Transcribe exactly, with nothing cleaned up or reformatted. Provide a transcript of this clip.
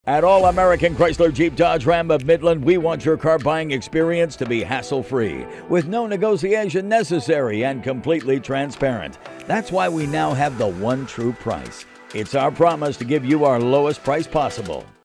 At All American Chrysler Jeep Dodge Ram of Midland, we want your car buying experience to be hassle-free, with no negotiation necessary and completely transparent. That's why we now have the one true price. It's our promise to give you our lowest price possible.